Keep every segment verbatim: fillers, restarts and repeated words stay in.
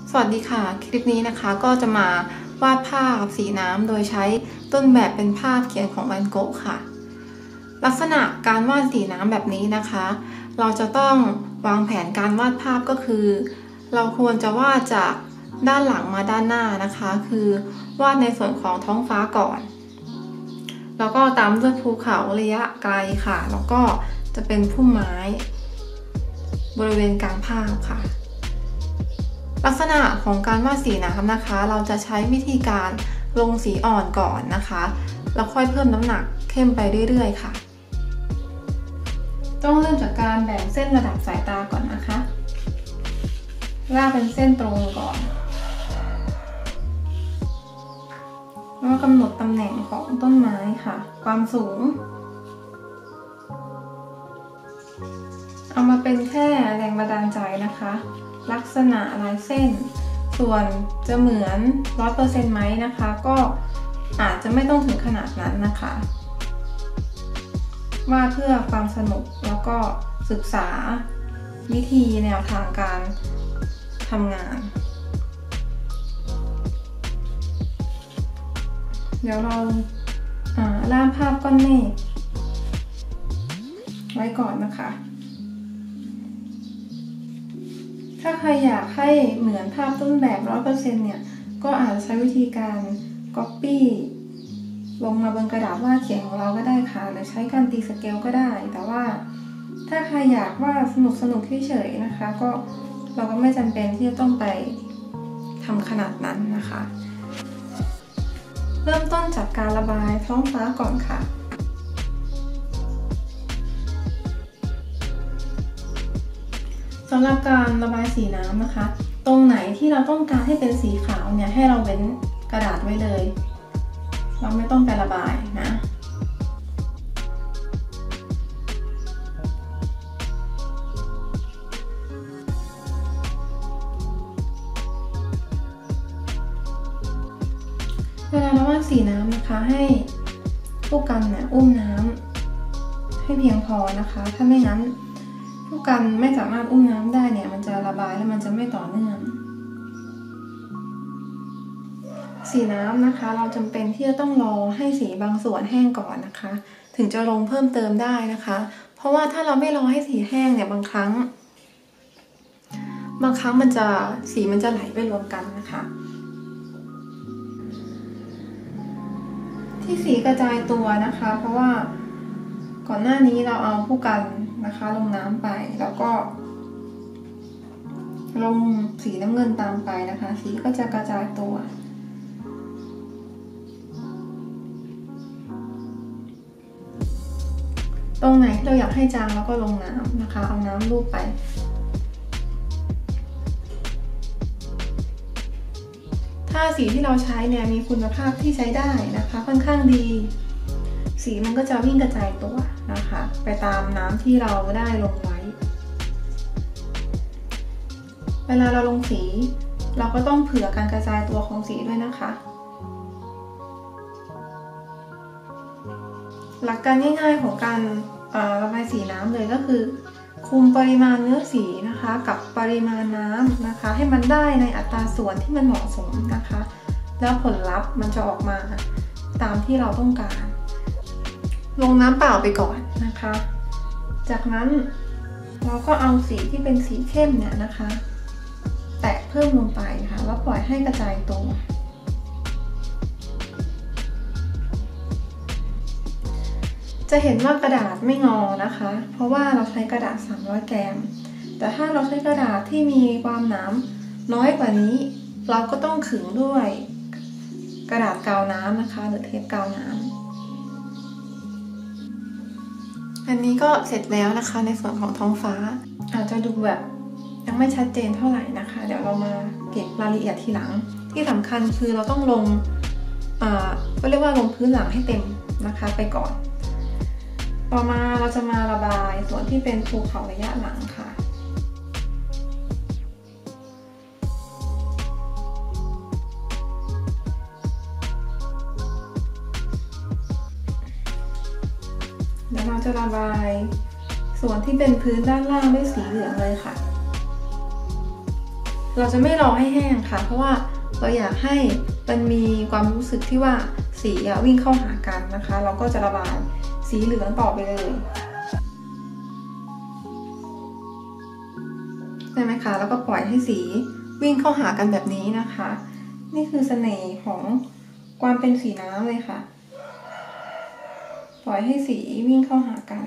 สวัสดีค่ะคลิปนี้นะคะก็จะมาวาดภาพสีน้ำโดยใช้ต้นแบบเป็นภาพเขียนของแวนโกะค่ะลักษณะการวาดสีน้ำแบบนี้นะคะเราจะต้องวางแผนการวาดภาพก็คือเราควรจะวาดจากด้านหลังมาด้านหน้านะคะคือวาดในส่วนของท้องฟ้าก่อนแล้วก็ตามด้วยภูเขาระยะไกลค่ะแล้วก็จะเป็นพุ่มไม้บริเวณกลางภาพค่ะลักษณะของการวาดสีน้ำนะคะเราจะใช้วิธีการลงสีอ่อนก่อนนะคะแล้วค่อยเพิ่มน้ำหนักเข้มไปเรื่อยๆค่ะต้องเริ่มจากการแบ่งเส้นระดับสายตาก่อนนะคะลากเป็นเส้นตรงก่อนแล้วกำหนดตำแหน่งของต้นไม้ค่ะความสูงเอามาเป็นแค่แรงบันดาลใจนะคะลักษณะลายเส้นส่วนจะเหมือน ร้อยเปอร์เซ็นต์ ไหมนะคะก็อาจจะไม่ต้องถึงขนาดนั้นนะคะวาดเพื่อความสนุกแล้วก็ศึกษาวิธีแนวทางการทำงานเดี๋ยวเราล่างภาพก้อนเมฆไว้ก่อนนะคะถ้าใครอยากให้เหมือนภาพต้นแบบ ร้อยเปอร์เซ็นต์ เนี่ยก็อาจจะใช้วิธีการ Copy ลงมาบนกระดาษวาดเขียนของเราก็ได้ค่ะหรือใช้การตีสเกลก็ได้แต่ว่าถ้าใครอยากวาดสนุกสนุกเฉยๆนะคะก็เราก็ไม่จำเป็นที่จะต้องไปทำขนาดนั้นนะคะเริ่มต้นจากการระบายท้องฟ้าก่อนค่ะสำหรับการระบายสีน้ำนะคะตรงไหนที่เราต้องการให้เป็นสีขาวเนี่ยให้เราเว้นกระดาษไว้เลยเราไม่ต้องไประบายนะเวลาเราวาดสีน้ำนะคะให้ผู้กันเนี่ยอุ้มน้ำให้เพียงพอนะคะถ้าไม่งั้นผู้กันไม่สามารถอุ้มน้ำได้เนี่ยมันจะระบายแล้วมันจะไม่ต่อเนื่องสีน้ำนะคะเราจำเป็นที่จะต้องรอให้สีบางส่วนแห้งก่อนนะคะถึงจะลงเพิ่มเติมได้นะคะเพราะว่าถ้าเราไม่รอให้สีแห้งเนี่ยบางครั้งบางครั้งมันจะสีมันจะไหลไปรวมกันนะคะที่สีกระจายตัวนะคะเพราะว่าก่อนหน้านี้เราเอาผู้กันนะคะลงน้ำไปแล้วก็ลงสีน้ำเงินตามไปนะคะสีก็จะกระจายตัวตรงไหนที่เราอยากให้จางแล้วก็ลงน้ำนะคะเอาน้ำลูบไปถ้าสีที่เราใช้เนี่ยมีคุณภาพที่ใช้ได้นะคะค่อนข้างดีสีมันก็จะวิ่งกระจายตัวนะคะไปตามน้ำที่เราได้ลงไว้เวลาเราลงสีเราก็ต้องเผื่อการกระจายตัวของสีด้วยนะคะหลักการง่ายๆของการระบายสีน้ำเลยก็คือคุมปริมาณเนื้อสีนะคะกับปริมาณน้ำนะคะให้มันได้ในอัตราส่วนที่มันเหมาะสมนะคะแล้วผลลัพธ์มันจะออกมาตามที่เราต้องการลงน้ำเปล่าไปก่อนนะคะจากนั้นเราก็เอาสีที่เป็นสีเข้มเนี่ยนะคะแตะเพิ่มลงไปค่ะแล้วปล่อยให้กระจายตัวจะเห็นว่ากระดาษไม่งอนะคะเพราะว่าเราใช้กระดาษสามร้อยแกรมแต่ถ้าเราใช้กระดาษที่มีความหนาน้อยกว่านี้เราก็ต้องขึงด้วยกระดาษกาวน้ำนะคะหรือเทปกาวน้ำอันนี้ก็เสร็จแล้วนะคะในส่วนของท้องฟ้าอาจจะดูแบบยังไม่ชัดเจนเท่าไหร่นะคะเดี๋ยวเรามาเก็บรายละเอียดทีหลังที่สำคัญคือเราต้องลงอ่าก็เรียกว่าลงพื้นหลังให้เต็มนะคะไปก่อนต่อมาเราจะมาระบายส่วนที่เป็นภูเขาระยะหลังค่ะเดี๋ยวเราจะระบายส่วนที่เป็นพื้นด้านล่างด้วยสีเหลืองเลยค่ะ รเราจะไม่รอให้แห้งค่ะเพราะว่าเราอยากให้มันมีความรู้สึกที่ว่าสีวิ่งเข้าหากันนะคะเราก็จะระบายสีเหลืองต่อไปเลยใช่ไหมคะแล้วก็ปล่อยให้สีวิ่งเข้าหากันแบบนี้นะคะนี่คือเสน่ห์ของความเป็นสีน้ำเลยค่ะปล่อยให้สีวิ่งเข้าหากัน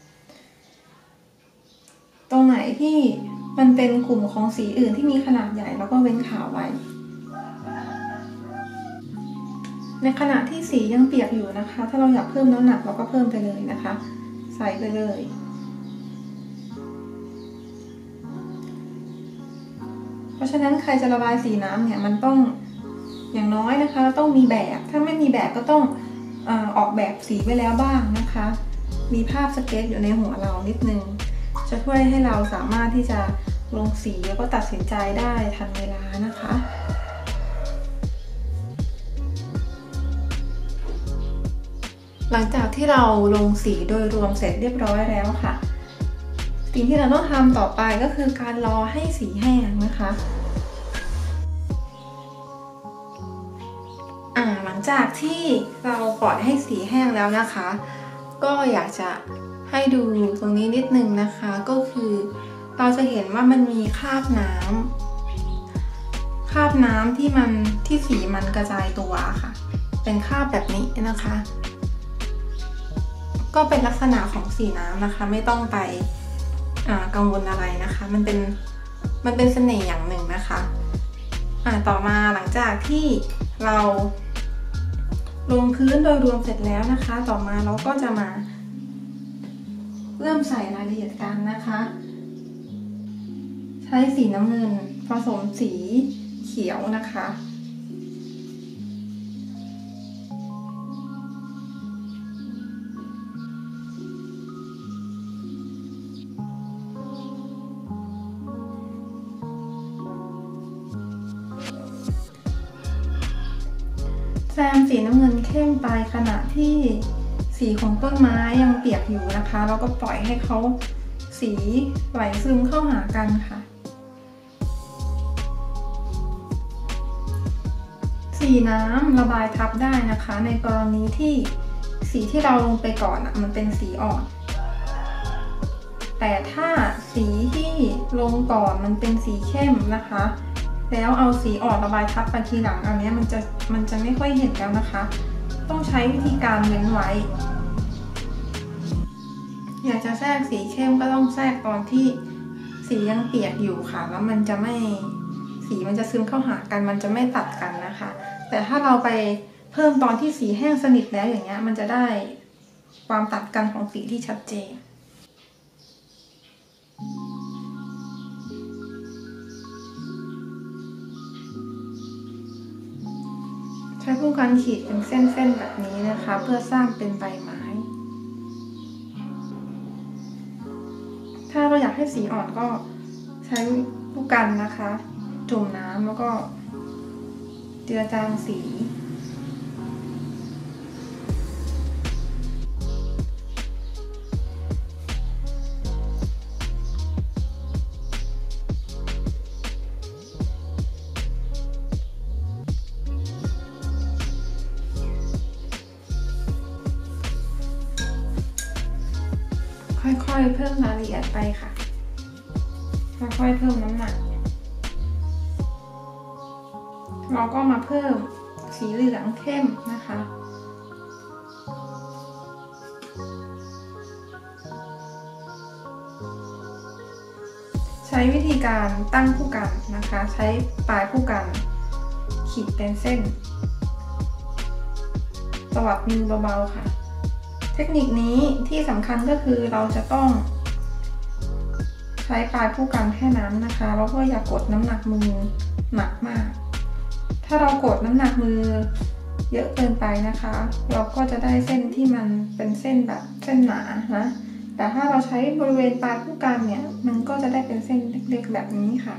ตรงไหนที่มันเป็นกลุ่มของสีอื่นที่มีขนาดใหญ่แล้วก็เว้นขาวไว้ในขณะที่สียังเปียกอยู่นะคะถ้าเราอยากเพิ่มน้ำหนักเราก็เพิ่มไปเลยนะคะใส่ไปเลยเพราะฉะนั้นใครจะระบายสีน้ำเนี่ยมันต้องอย่างน้อยนะคะต้องมีแบบถ้าไม่มีแบบก็ต้องเอ่อออกแบบสีไว้แล้วบ้างนะคะมีภาพสเก็ตอยู่ในหัวเรานิดนึงจะช่วยให้เราสามารถที่จะลงสีแล้วก็ตัดสินใจได้ทันเวลานะคะหลังจากที่เราลงสีโดยรวมเสร็จเรียบร้อยแล้วค่ะสิ่งที่เราต้องทำต่อไปก็คือการรอให้สีแห้งนะคะอ่าหลังจากที่เราปล่อยให้สีแห้งแล้วนะคะก็อยากจะให้ดูตรงนี้นิดนึงนะคะก็คือเราจะเห็นว่ามันมีคราบน้ำคราบน้ำที่มันที่สีมันกระจายตัวค่ะเป็นคราบแบบนี้นะคะก็เป็นลักษณะของสีน้ำนะคะไม่ต้องไปกังวลอะไรนะคะมันเป็นมันเป็นเสน่ห์อย่างหนึ่งนะคะอ่าต่อมาหลังจากที่เราลงพื้นโดยรวมเสร็จแล้วนะคะต่อมาเราก็จะมาเริ่มใส่รายละเอียดกันนะคะใช้สีน้ำเงินผสมสีเขียวนะคะแซมสีน้ำเงินเข้มไปขณะที่สีของต้นไม้ยังเปียกอยู่นะคะแล้วก็ปล่อยให้เขาสีไหลซึมเข้าหากันค่ะสีน้ำระบายทับได้นะคะในกรณีที่สีที่เราลงไปก่อนอ่ะมันเป็นสีอ่อนแต่ถ้าสีที่ลงก่อนมันเป็นสีเข้มนะคะแล้วเอาสีอ่อนระบายทับไปทีหลังอันนี้มันจะมันจะไม่ค่อยเห็นแล้วนะคะต้องใช้วิธีการเว้นไว้อยากจะแทรกสีเข้มก็ต้องแทรกตอนที่สียังเปียกอยู่ค่ะแล้วมันจะไม่สีมันจะซึมเข้าหากันมันจะไม่ตัดกันนะคะแต่ถ้าเราไปเพิ่มตอนที่สีแห้งสนิทแล้วอย่างเงี้ยมันจะได้ความตัดกันของสีที่ชัดเจนใช้ผู้กันขีดเป็นเส้นๆแบบนี้นะคะเพื่อสร้างเป็นใบไม้ถ้าเราอยากให้สีอ่อนก็ใช้ผู้กันนะคะจุ่มน้ำแล้วก็เจือจางสีค่อยๆเพิ่มรายละเอียดไปค่ะค่อยๆเพิ่มน้ำหนักเราก็มาเพิ่มสีเหลืองเข้มนะคะใช้วิธีการตั้งผู้กันนะคะใช้ปลายผู้กันขีดเป็นเส้นตวัดมือเบาๆค่ะเทคนิคนี้ที่สำคัญก็คือเราจะต้องใช้ปลายผู้กันแค่นั้นนะคะแล้วก็อย่ากดน้ำหนักมือหนักมากถ้าเรากดน้ำหนักมือเยอะเกินไปนะคะเราก็จะได้เส้นที่มันเป็นเส้นแบบเส้นหนานะแต่ถ้าเราใช้บริเวณปลายผู้กันเนี่ยมันก็จะได้เป็นเส้นเล็กๆแบบนี้ค่ะ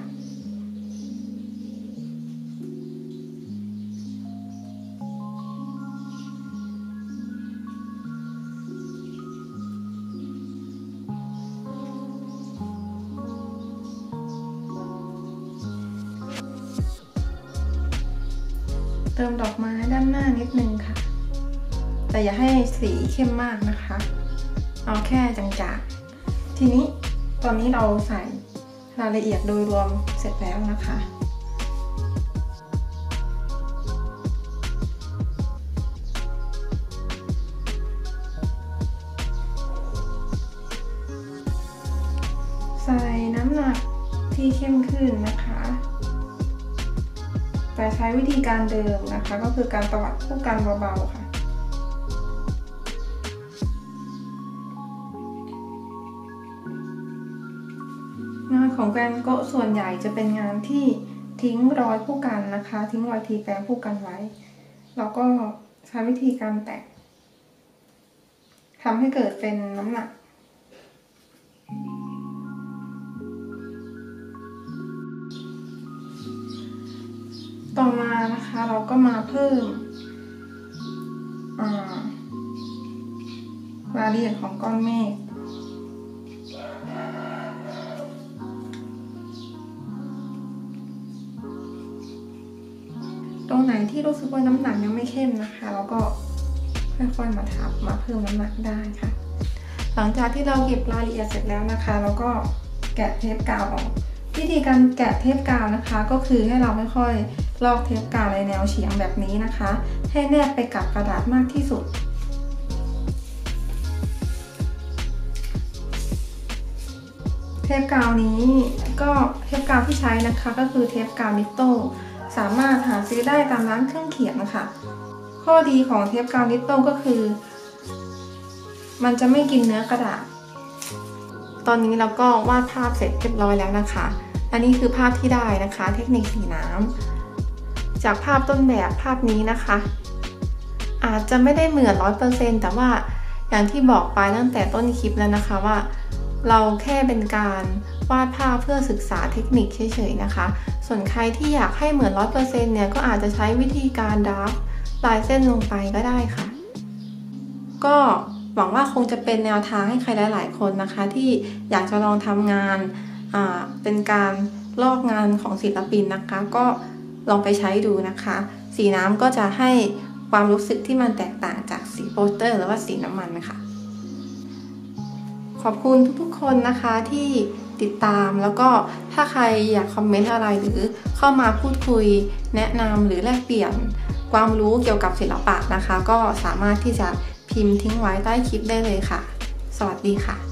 พติมดอกไม้ด้านหน้านิดนึงค่ะแต่อย่าให้สีเข้มมากนะคะเอาแค่จางๆทีนี้ตอนนี้เราใส่รายละเอียดโดยรวมเสร็จแล้วนะคะใส่น้ำหนักที่เข้มขึ้นนะคะแต่ใช้วิธีการเดิมนะคะก็คือการตวัดผู้กันเบาๆค่ะงานของแวนโกะส่วนใหญ่จะเป็นงานที่ทิ้งรอยผู้กันนะคะทิ้งรอยทีแปรผู้กันไว้แล้วก็ใช้วิธีการแตะทำให้เกิดเป็นน้ำหนักต่อมานะคะเราก็มาเพิ่มรายละเอียดของก้อนเมฆตรงไหนที่รู้สึกว่าน้ำหนักยังไม่เข้มนะคะเราก็ค่อยๆมาทับมาเพิ่มน้ำหนักได้ค่ะหลังจากที่เราเก็บรายละเอียดเสร็จแล้วนะคะเราก็แกะเทปกาวออกวิธีการแกะเทปกาวนะคะก็คือให้เราค่อยๆลอกเทปกาวในแนวเฉียงแบบนี้นะคะให้แนบไปกับกระดาษมากที่สุดเทปกาวนี้ก็เทปกาวที่ใช้นะคะก็คือเทปกาวนิตโต้สามารถหาซื้อได้ตามร้านเครื่องเขียนนะคะข้อดีของเทปกาวนิตโต้ก็คือมันจะไม่กินเนื้อกระดาษตอนนี้เราก็วาดภาพเสร็จเรียบร้อยแล้วนะคะอันนี้คือภาพที่ได้นะคะเทคนิคสีน้ำจากภาพต้นแบบภาพนี้นะคะอาจจะไม่ได้เหมือน ร้อยเปอร์เซ็นต์ แต่ว่าอย่างที่บอกไปตั้งแต่ต้นคลิปแล้วนะคะว่าเราแค่เป็นการวาดภาพเพื่อศึกษาเทคนิคเฉยๆนะคะส่วนใครที่อยากให้เหมือน ร้อยเปอร์เซ็นต์ เนี่ยก็อาจจะใช้วิธีการดราฟลายเส้นลงไปก็ได้ค่ะก็หวังว่าคงจะเป็นแนวทางให้ใครหลายๆคนนะคะที่อยากจะลองทำงานอ่าเป็นการลอกงานของศิลปินนะคะก็ลองไปใช้ดูนะคะสีน้ำก็จะให้ความรู้สึกที่มันแตกต่างจากสีโปสเตอร์หรือว่าสีน้ำมันนะคะขอบคุณทุกๆคนนะคะที่ติดตามแล้วก็ถ้าใครอยากคอมเมนต์อะไรหรือเข้ามาพูดคุยแนะนำหรือแลกเปลี่ยนความรู้เกี่ยวกับศิลปะนะคะก็สามารถที่จะพิมพ์ทิ้งไว้ใต้คลิปได้เลยค่ะสวัสดีค่ะ